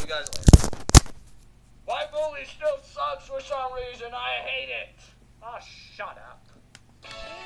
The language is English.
you guys later. My movie still sucks for some reason. I hate it. Oh, shut up.